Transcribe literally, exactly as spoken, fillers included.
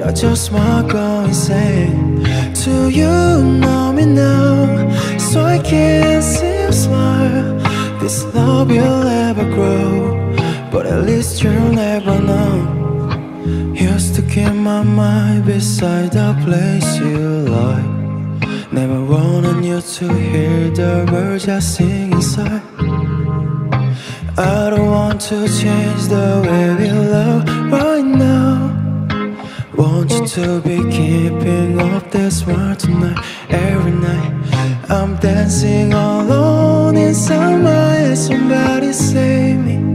I just might go insane. Do you know me now? So I can't see you smile. This love will never grow, but at least you'll never know. Used to keep my mind beside the place you like. Never wanted you to hear the words I sing inside. I don't want to change the way we love right now. Want you to be keeping up this smile tonight. Every night I'm dancing alone inside my head. Somebody save me.